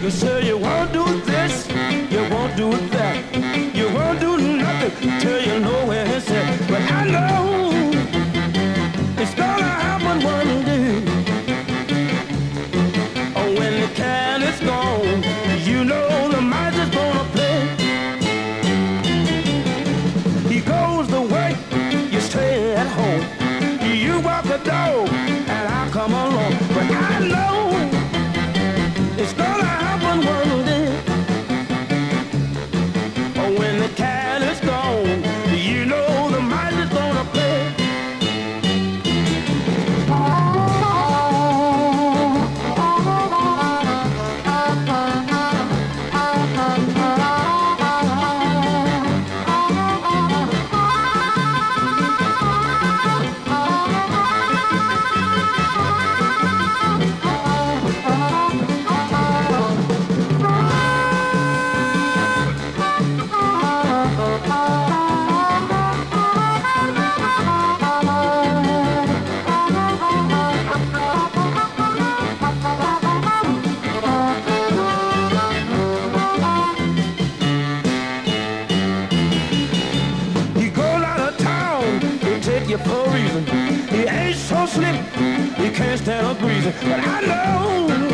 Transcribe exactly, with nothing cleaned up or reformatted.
You say you won't do this, you won't do that. You won't do nothing till you know where it's at. But I know it's gonna happen one day. Oh, when the cat is gone, you know the mice is gonna play. He goes to work, you stay at home. You walk the dog, and I come along. But I know it's gonna happen one day. Oh, when the cat is gone, you know the mice is gonna play. For a reason, he ain't so slick, he can't stand up breathing. But I know